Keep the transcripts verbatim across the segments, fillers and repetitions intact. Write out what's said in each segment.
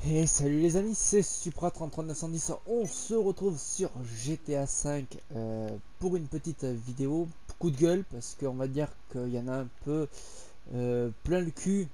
Et salut les amis, c'est Supra trente-trois neuf cent dix. On se retrouve sur G T A cinq euh, pour une petite vidéo coup de gueule, parce qu'on va dire qu'il y en a un peu euh, plein le cul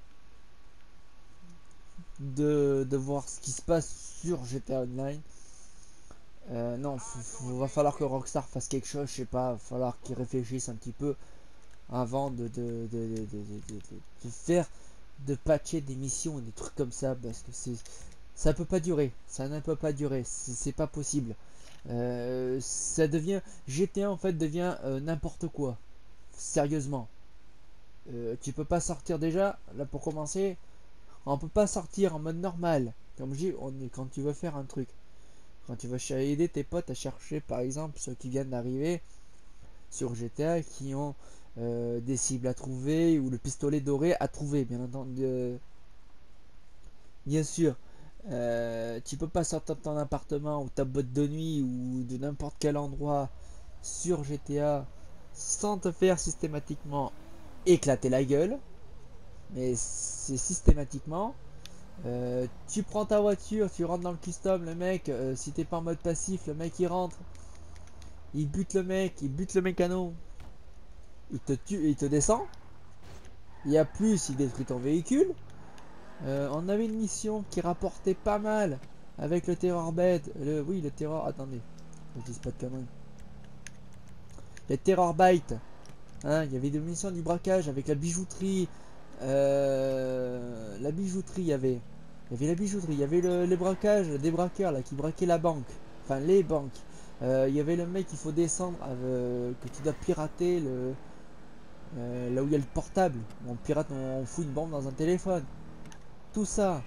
de, de voir ce qui se passe sur G T A Online. Euh, non, faut, faut- va falloir que Rockstar fasse quelque chose, je sais pas, va falloir qu'ils réfléchissent un petit peu avant de, de, de, de, de- de- de- de faire, de patcher des missions et des trucs comme ça, parce que c'est ça peut pas durer, ça ne peut pas durer, c'est c'est pas possible. Euh, ça devient G T A en fait devient euh, n'importe quoi. Sérieusement, Euh, tu peux pas sortir déjà là pour commencer. On peut pas sortir en mode normal. Comme je dis, on est quand tu veux faire un truc, quand tu veux aider tes potes à chercher, par exemple ceux qui viennent d'arriver sur G T A qui ont euh, des cibles à trouver ou le pistolet doré à trouver, bien entendu. Euh, bien sûr. Euh, tu peux pas sortir de ton appartement ou ta boîte de nuit ou de n'importe quel endroit sur G T A sans te faire systématiquement éclater la gueule. Mais c'est systématiquement. Euh, tu prends ta voiture, tu rentres dans le custom, le mec, euh, si t'es pas en mode passif, le mec il rentre, il bute le mec, il bute le mécano, il te tue, il te descend. Il y a plus, il détruit ton véhicule. Euh, on avait une mission qui rapportait pas mal avec le terror bed. Le, oui, le terror. Attendez, je dis pas de conneries. Les terror bytes. Hein, il y avait des missions du braquage avec la bijouterie. Euh, la bijouterie, il y avait. Il y avait la bijouterie, il y avait le, les braquages, des braqueurs là qui braquaient la banque. Enfin, les banques. Euh, il y avait le mec qu'il faut descendre, euh, que tu dois pirater le, euh, là où il y a le portable. On pirate, on, on fout une bombe dans un téléphone. Tout ça.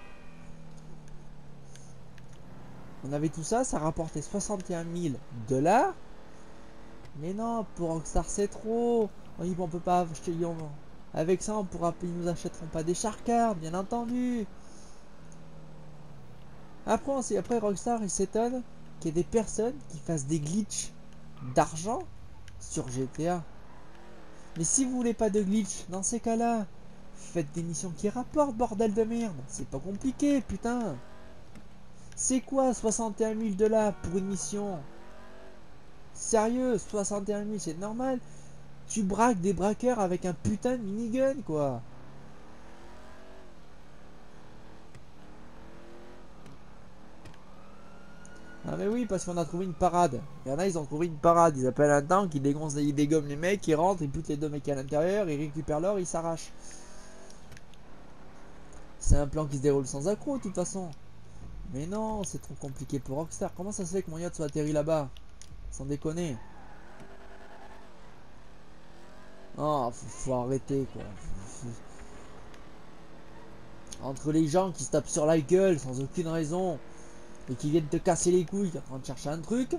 On avait tout ça, ça rapportait soixante et un mille dollars. Mais non, pour Rockstar c'est trop. Oui, bon, on peut pas acheter. on- Avec ça, on pourra, ils nous achèteront pas des charcards, bien entendu. Après, on sait- après Rockstar, il s'étonne qu'il y ait des personnes qui fassent des glitches d'argent sur G T A. Mais si vous voulez pas de glitch, dans ces cas-là, faites des missions qui rapportent, bordel de merde. C'est pas compliqué, putain. C'est quoi soixante et un mille dollars pour une mission? Sérieux, soixante et un mille, c'est normal. Tu braques des braqueurs avec un putain de minigun, quoi. Ah mais oui, parce qu'on a trouvé une parade. Il y en a, ils ont trouvé une parade. Ils appellent un tank, ils dégoncent, ils dégomment les mecs, ils rentrent, ils butent les deux mecs à l'intérieur, ils récupèrent l'or, ils s'arrachent. C'est un plan qui se déroule sans accroc, de toute façon. Mais non, c'est trop compliqué pour Rockstar. Comment ça se fait que mon yacht soit atterri là-bas? Sans déconner. Oh, faut, faut arrêter, quoi. Faut- faut- Entre les gens qui se tapent sur la gueule sans aucune raison et qui viennent te casser les couilles en train de chercher un truc,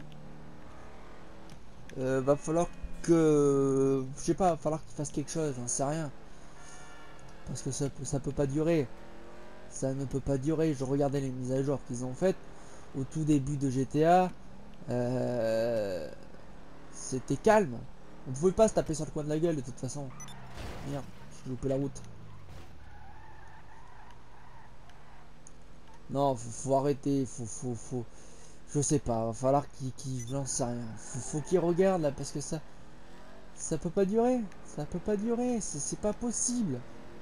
euh, va falloir que... Je sais pas, va falloir qu'ils fassent quelque chose, j'en sais rien. Parce que ça, ça peut pas durer. Ça ne peut pas durer. Je regardais les mises à jour qu'ils ont faites au tout début de G T A. Euh, C'était calme. On pouvait pas se taper sur le coin de la gueule de toute façon. Merde, j'ai loupé la route. Non, faut, faut arrêter. Faut, faut, faut. Je sais pas. Va falloir qu'ils, qu'ils, j'en sais rien. Faut, faut qu'ils regardent là parce que ça, ça peut pas durer. Ça peut pas durer. C'est c'est pas possible.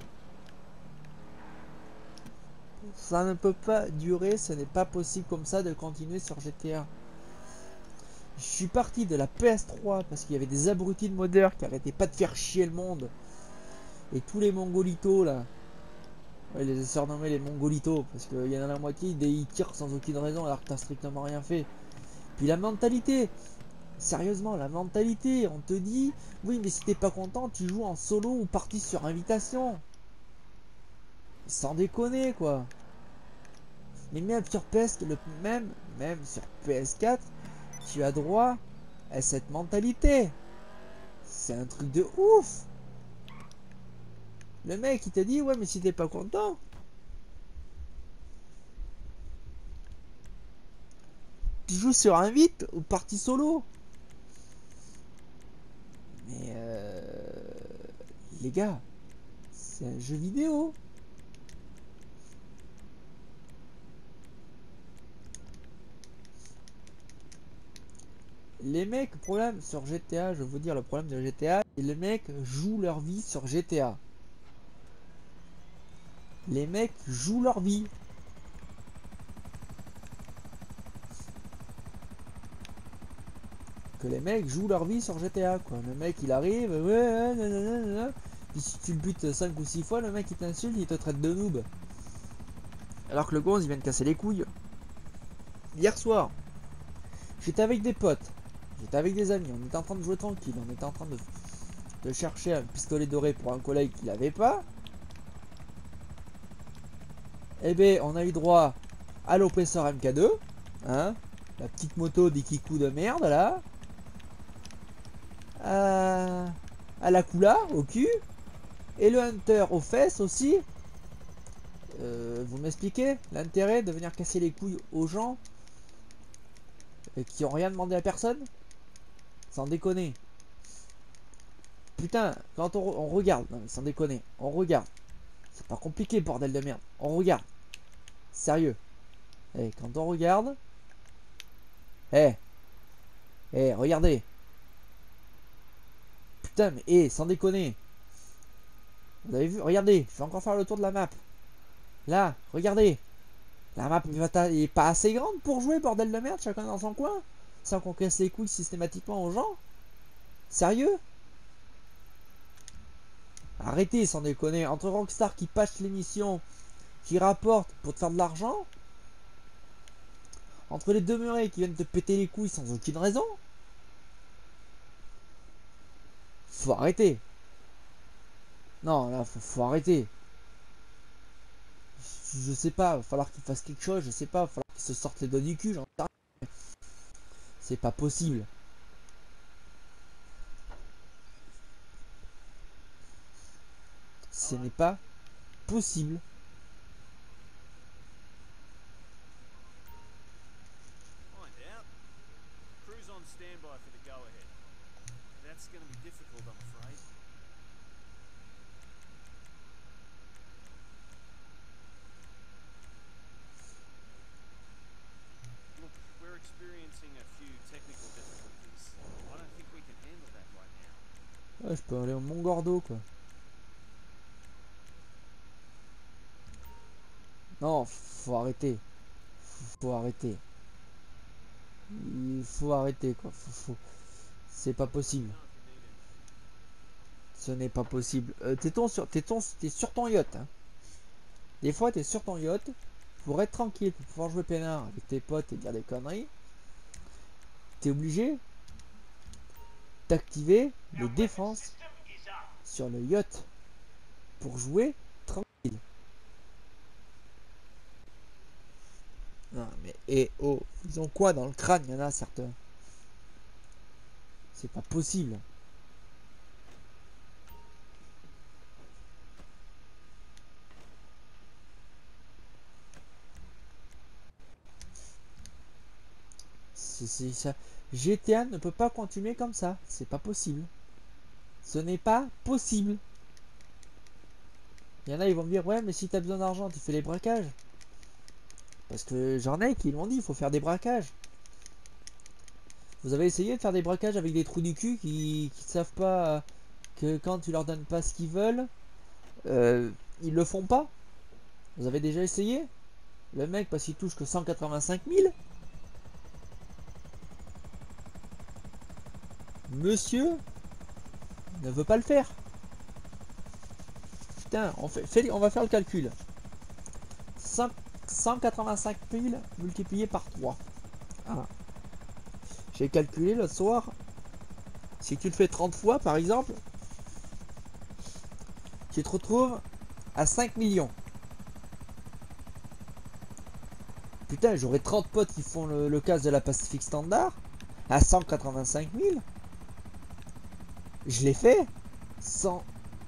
Ça ne peut pas durer. Ce n'est pas possible comme ça de continuer sur G T A. Je suis parti de la P S trois parce qu'il y avait des abrutis de modeurs qui arrêtaient pas de faire chier le monde. Et tous les mongolitos là. Ouais, les ai surnommés les mongolitos parce qu'il y en a la moitié, ils tirent sans aucune raison alors que t'as strictement rien fait. Puis la mentalité. Sérieusement, la mentalité. On te dit, oui, mais si t'es pas content, tu joues en solo ou partie sur invitation. Sans déconner quoi. Mais même sur P S, le même, même sur P S quatre, tu as droit à cette mentalité. C'est un truc de ouf. Le mec il t'a dit ouais mais si t'es pas content, tu joues sur invite ou partie solo. Mais euh, les gars, c'est un jeu vidéo. Les mecs, le problème sur G T A, je veux vous dire le problème de G T A, et les mecs jouent leur vie sur G T A. Les mecs jouent leur vie. Que les mecs jouent leur vie sur G T A, quoi. Le mec il arrive, ouais, nanana, puis si tu le butes cinq ou six fois, le mec il t'insulte, il te traite de noob. Alors que le gonze il vient de casser les couilles. Hier soir, j'étais avec des potes, j'étais avec des amis, on était en train de jouer tranquille, on était en train de, de chercher un pistolet doré pour un collègue qui l'avait pas. Et ben on a eu droit à l'oppresseur M K deux, hein, la petite moto des kikous de merde là. À, à la Kula au cul et le Hunter aux fesses aussi. Euh, vous m'expliquez l'intérêt de venir casser les couilles aux gens et qui ont rien demandé à personne, sans déconner. Putain, quand on, on regarde, non mais sans déconner, on regarde, c'est pas compliqué bordel de merde, on regarde, sérieux. Et quand on regarde, eh, eh, regardez. Putain, mais eh, sans déconner. Vous avez vu? Regardez, je vais encore faire le tour de la map. Là, regardez. La map est pas assez grande pour jouer, bordel de merde, chacun dans son coin. Sans qu'on casse les couilles systématiquement aux gens. Sérieux? Arrêtez, sans déconner. Entre Rockstar qui patch l'émission, qui rapporte pour te faire de l'argent. Entre les demeurés qui viennent te péter les couilles sans aucune raison. Faut arrêter. Non, là, faut, faut arrêter. Je, je sais pas, va falloir qu'il fasse quelque chose, je sais pas, va falloir qu'il se sorte les doigts du cul, j'en sais rien. C'est pas possible. Ce n'est pas possible. Ouais, je peux aller au Mont Gordo quoi. Non, faut arrêter. Faut, faut arrêter. Il faut arrêter quoi. Faut, faut... C'est pas possible. Ce n'est pas possible. Euh, t'es sur, t'es t'es sur ton yacht. Hein. Des fois, t'es sur ton yacht pour être tranquille, pour pouvoir jouer peinard avec tes potes et dire des conneries. T'es obligé d'activer les défenses sur le yacht pour jouer tranquille. Non mais et oh, ils ont quoi dans le crâne? Il y en a certains. C'est pas possible. C'est ça. G T A ne peut pas continuer comme ça. C'est pas possible. Ce n'est pas possible. Il y en a, ils vont me dire, ouais, mais si t'as besoin d'argent, tu fais les braquages. Parce que j'en ai qui l'ont dit, il faut faire des braquages. Vous avez essayé de faire des braquages avec des trous du cul qui ne savent pas que quand tu leur donnes pas ce qu'ils veulent, euh, ils le font pas. Vous avez déjà essayé? Le mec, parce qu'il touche que cent quatre-vingt-cinq mille. Monsieur ne veut pas le faire. Putain, on, fait, fait, on va faire le calcul. cent quatre-vingt-cinq mille multiplié par trois. Ah. J'ai calculé l'autre soir. Si tu le fais trente fois par exemple, tu te retrouves à cinq millions. Putain, j'aurais trente potes qui font le, le casse de la Pacific Standard à cent quatre-vingt-cinq mille. Je l'ai fait sans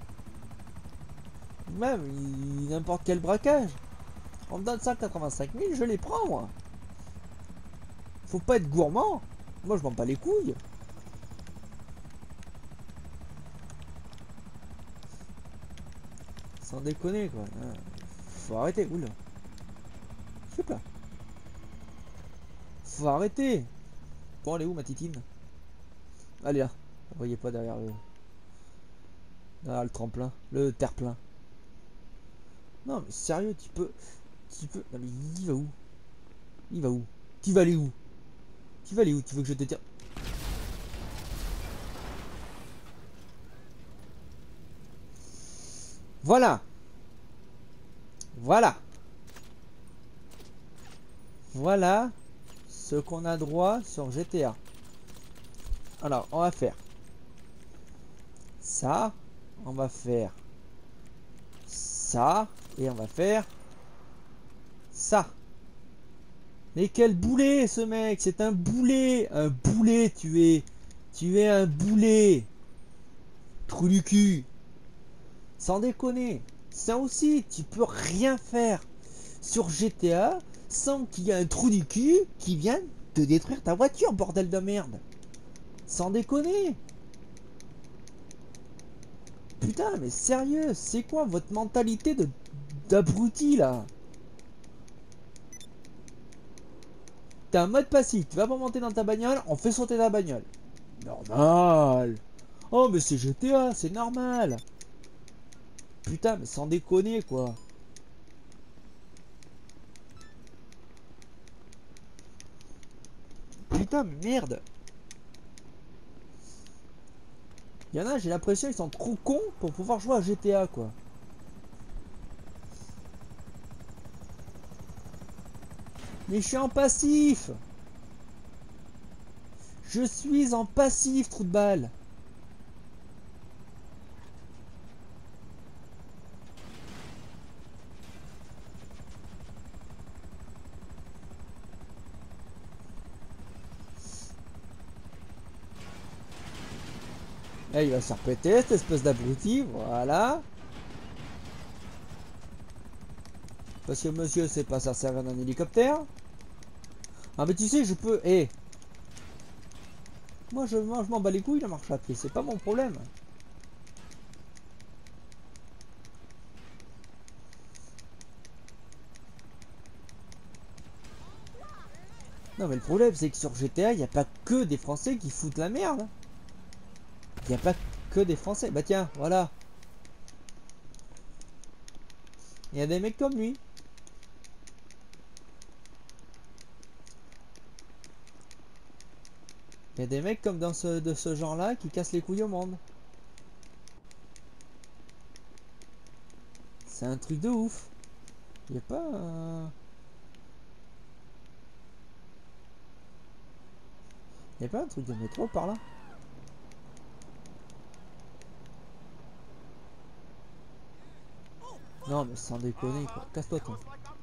même n'importe quel braquage. On me donne cent quatre-vingt-cinq mille, je les prends moi. Faut pas être gourmand. Moi je m'en bats les couilles. Sans déconner quoi. Faut arrêter. Oula. Je sais pas. Faut arrêter. Bon, elle est où ma titine? Allez là. Vous voyez pas derrière le... derrière le tremplin. Le terre-plein. Non mais sérieux, tu peux... Tu peux... Non mais il va où? Il va où? Tu vas aller où? Tu vas aller où? Tu veux que je te tire? Voilà. Voilà. Voilà ce qu'on a droit sur G T A. Alors, on va faire ça. On va faire ça. Et on va faire ça. Mais quel boulet ce mec! C'est un boulet! Un boulet tu es! Tu es un boulet! Trou du cul! Sans déconner! Ça aussi, tu peux rien faire sur G T A sans qu'il y ait un trou du cul qui vienne te détruire ta voiture, bordel de merde! Sans déconner! Putain, mais sérieux, c'est quoi votre mentalité de d'abruti là? T'as un mode passif, tu vas pas monter dans ta bagnole, on fait sauter ta bagnole. Normal! Oh, mais c'est G T A, c'est normal! Putain, mais sans déconner quoi! Putain, mais merde! Il y en a, j'ai l'impression ils sont trop cons pour pouvoir jouer à G T A quoi. Mais je suis en passif! Je suis en passif, trou de balle! Là, il va se faire péter, cette espèce d'abruti, voilà. Parce que monsieur sait pas ça servir d'un hélicoptère. Ah mais tu sais, je peux... Eh hey. Moi, je, moi, je m'en bats les couilles la marche à pied, c'est pas mon problème. Non mais le problème, c'est que sur G T A, il n'y a pas que des Français qui foutent la merde. Il n'y a pas que des Français. Bah tiens, voilà. Il y a des mecs comme lui. Il y a des mecs comme dans ce, de ce genre-là qui cassent les couilles au monde. C'est un truc de ouf. Il n'y a pas... Euh... Il n'y a pas un truc de métro par là? Non mais sans déconner quoi. Casse-toi toi.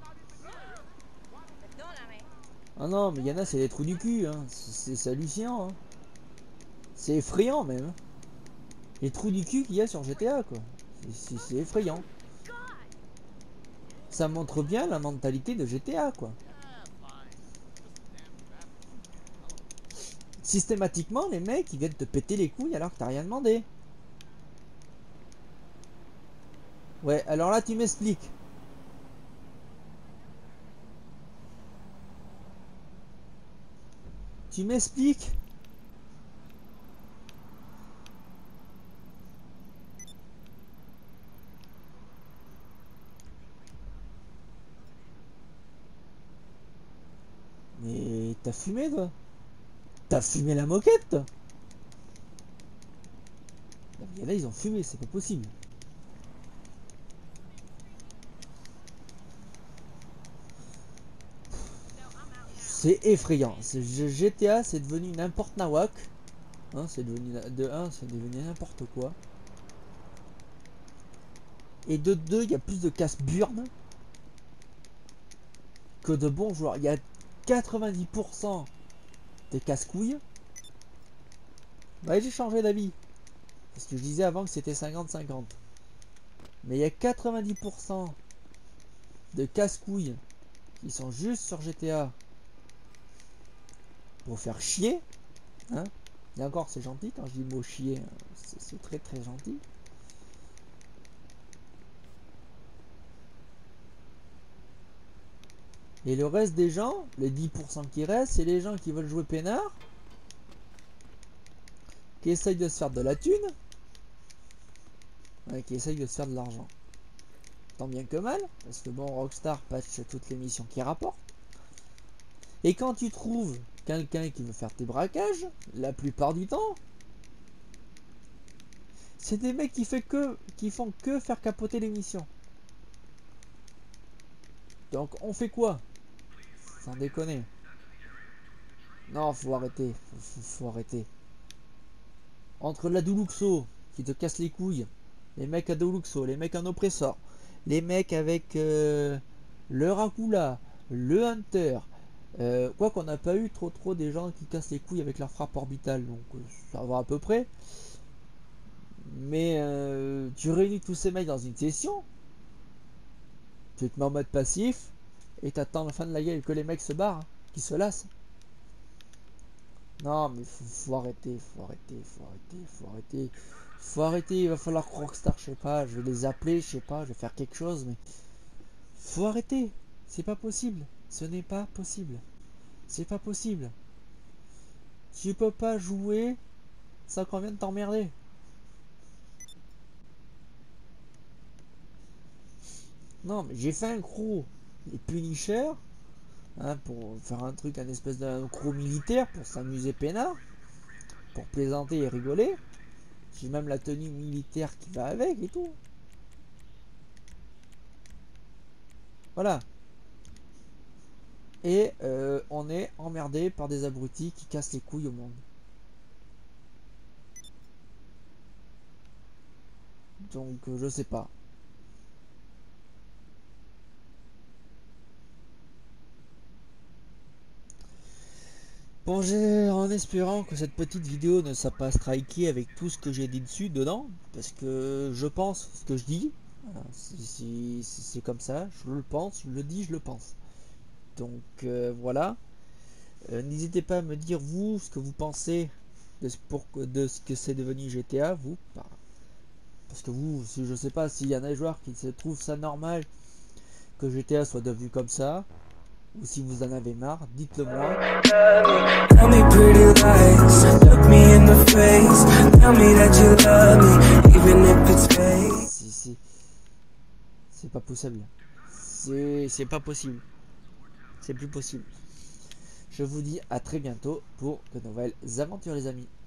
Ah non mais il y en a c'est des trous du cul hein. C'est hallucinant hein. C'est effrayant même hein. Les trous du cul qu'il y a sur G T A quoi. C'est effrayant. Ça montre bien la mentalité de G T A quoi. Systématiquement les mecs ils viennent te péter les couilles alors que t'as rien demandé. Ouais alors là tu m'expliques. Tu m'expliques. Mais t'as fumé toi? T'as fumé la moquette toi? Et là ils ont fumé, c'est pas possible. C'est effrayant. G T A c'est devenu n'importe nawak. Hein, c'est devenu de un, c'est devenu n'importe quoi. Et de deux, il y a plus de casse-burnes que de bons joueurs. Il y a quatre-vingt-dix pour cent des casse-couilles. Bah j'ai changé d'avis. Parce que je disais avant que c'était cinquante cinquante. Mais il y a quatre-vingt-dix pour cent de casse-couilles qui sont juste sur G T A pour faire chier. Hein. Et encore c'est gentil quand je dis le mot chier. C'est très très gentil. Et le reste des gens, les dix pour cent qui restent, c'est les gens qui veulent jouer peinard. qui essaye de se faire de la thune, ouais, qui essaye de se faire de l'argent. Tant bien que mal, parce que bon, Rockstar patch toutes les missions qui rapportent. Et quand tu trouves quelqu'un qui veut faire tes braquages, la plupart du temps, c'est des mecs qui, fait que, qui font que faire capoter les missions. Donc on fait quoi? Sans déconner. Non, faut arrêter. Faut, faut, faut arrêter. Entre la Duluxo, qui te casse les couilles, les mecs à Duluxo, les mecs en oppresseur, les mecs avec euh, le Rakula, le Hunter, euh, quoi qu'on n'a pas eu trop trop des gens qui cassent les couilles avec leur frappe orbitale, donc euh, ça va à peu près. Mais euh, tu réunis tous ces mecs dans une session, tu te mets en mode passif, et t'attends la fin de la gueule que les mecs se barrent, hein, qui se lassent. Non mais faut, faut arrêter, faut arrêter, faut arrêter, faut arrêter. Faut arrêter, il va falloir que Rockstar, je sais pas, je vais les appeler, je sais pas, je vais faire quelque chose, mais faut arrêter. C'est pas possible. Ce n'est pas possible. C'est pas possible. Tu peux pas jouer sans qu'on vienne t'emmerder. Non mais j'ai fait un crew. Les Punisher, hein, pour faire un truc, un espèce d'un crew militaire, pour s'amuser peinard, pour plaisanter et rigoler. J'ai même la tenue militaire qui va avec et tout. Voilà. Et euh, on est emmerdé par des abrutis qui cassent les couilles au monde. Donc euh, je sais pas. Bon, j'ai en espérant que cette petite vidéo ne soit pas strikée avec tout ce que j'ai dit dessus dedans, parce que je pense ce que je dis. Voilà, c'est comme ça, je le pense, je le dis, je le pense. Donc euh, voilà. Euh, N'hésitez pas à me dire vous ce que vous pensez de ce, pour, de ce que c'est devenu G T A, vous. Parce que vous, si je sais pas s'il y en a des joueurs qui se trouvent ça normal que G T A soit devenu comme ça, ou si vous en avez marre, dites-le moi. Tell me pretty lies, look me in the face, tell me that you love me, even if it's fake. Si, si. C'est pas possible. C'est pas possible. C'est plus possible. Je vous dis à très bientôt pour de nouvelles aventures les amis.